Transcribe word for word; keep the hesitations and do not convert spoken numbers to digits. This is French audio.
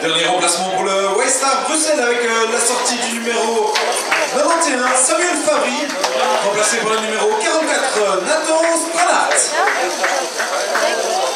Dernier remplacement pour le White Star Bruxelles avec euh, la sortie du numéro quatre-vingt-et-un, Samuel Favry, remplacé par le numéro quarante-quatre, Nathan Spranat.